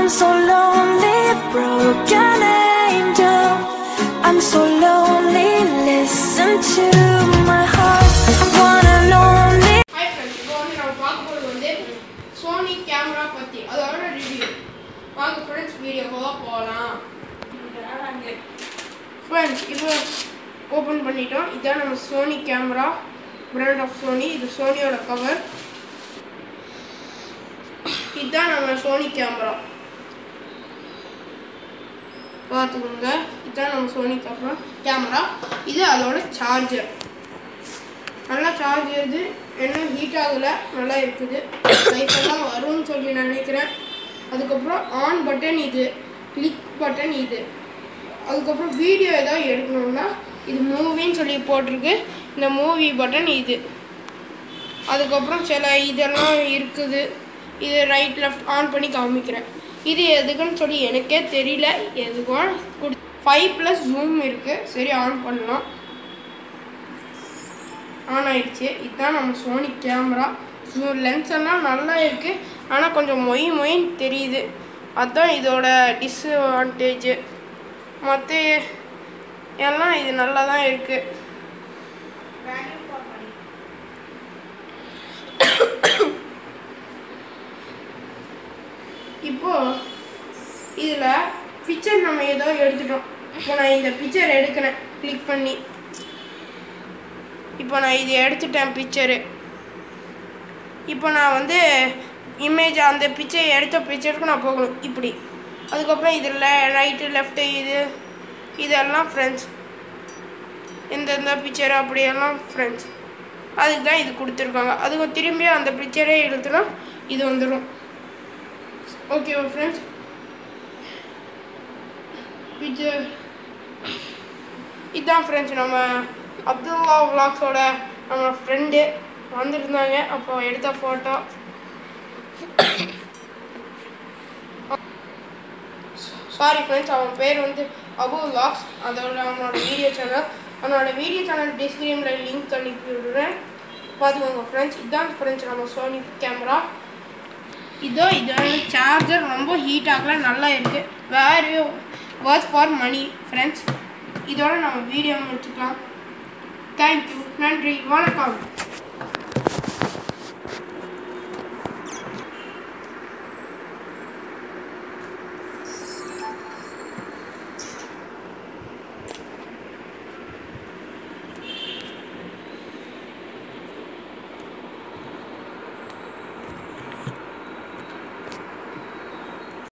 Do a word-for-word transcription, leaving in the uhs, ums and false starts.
I'm so lonely, broken angel. I'm so lonely, listen to my heart, one and only. Hi friends, இப்போ வந்து நம்ம பார்க்க போறது வந்து Sony கேமரா பத்தி அதோட ரிவ்யூ. வாங்க फ्रेंड्स வீடியோக்குள்ள போலாம். फ्रेंड्स இப்போ ஓபன் பண்ணிட்டோம். இதான் நம்ம Sony camera, brand of Sony. இது Sonyயோட கவர். இதான் நம்ம Sony கேமரா. பாத்துக்கோங்க. இதான் நம்ம Sony கேமரா கேமரா இது அதோட சார்ஜர். நல்லா சார்ஜ் ஏறுது, என்ன ஹீட் ஆகல, நல்லா இருக்குது. லைட் எல்லாம் வரும்னு சொல்லி நினைக்கிறேன். அதுக்கப்புறம் ஆன் பட்டன் இது, கிளிக் பட்டன் இது. அதுக்கப்புறம் வீடியோ ஏதாவது எடுக்கணும்னா இது மூவின்னு சொல்லி போட்டிருக்கு, இந்த மூவி பட்டன் இது. அதுக்கப்புறம் சில இதெல்லாம் இருக்குது, இது ரைட் லெஃப்ட் ஆன் பண்ணி காமிக்கிறேன். இது எதுக்குன்னு சொல்லி எனக்கே தெரியல. எதுக்கும் கொடு ஃபைவ் ப்ளஸ் ஜூம் இருக்குது. சரி ஆன் பண்ணலாம். ஆன் ஆயிடுச்சு. இதுதான் நம்ம Sony கேமரா. லென்ஸ் எல்லாம் நல்லா இருக்குது, ஆனால் கொஞ்சம் மொய் மொயின்னு தெரியுது. அதுதான் இதோட டிஸ்அட்வான்டேஜு. மற்ற எல்லாம் இது நல்லா தான் இருக்குது. இப்போது இதில் பிக்சர் நம்ம ஏதோ எடுத்துட்டோம். இப்போ நான் இந்த பிக்சர் எடுக்கிறேன் கிளிக் பண்ணி. இப்போ நான் இது எடுத்துட்டேன் பிக்சரு. இப்போ நான் வந்து இமேஜ் அந்த பிக்சர் எடுத்த பிக்சருக்கு நான் போகணும் இப்படி. அதுக்கப்புறம் இதில் ரைட்டு லெஃப்ட்டு இது இதெல்லாம் ஃப்ரெண்ட்ஸ், எந்தெந்த பிக்சர் அப்படியெல்லாம் ஃப்ரெண்ட்ஸ் அதுக்கு தான் இது கொடுத்துருக்காங்க. அதுக்கு திரும்பி அந்த பிக்சரே எடுத்துனா இது வந்துடும். ஓகேவா ஃப்ரெண்ட்ஸ்? பிக்சர் இதுதான் ஃப்ரெண்ட்ஸ் நம்ம அப்துல்லா விலாக்ஸோட நம்ம ஃப்ரெண்டு வந்திருந்தாங்க, அப்போ எடுத்த ஃபோட்டோ. சாரி ஃப்ரெண்ட்ஸ், அவன் பேர் வந்து அபு விலாக்ஸ். அதோட அவனோட வீடியோ சேனல் அவனோட வீடியோ சேனல் டிஸ்கிரிப்ஷனில் லிங்க் அனுப்பி விடுறேன், பார்த்துக்கோங்க ஃப்ரெண்ட்ஸ். இதுதான் ஃப்ரெண்ட்ஸ் நம்ம Sony கேமரா. இதோ இதோட சார்ஜர் ரொம்ப ஹீட் ஆகல, நல்லா இருக்குது. வேறு ஒர்த் ஃபார் மணி ஃப்ரெண்ட்ஸ். இதோட நம்ம வீடியோ முடிச்சுக்கலாம். தேங்க்யூ, நன்றி, வணக்கம்.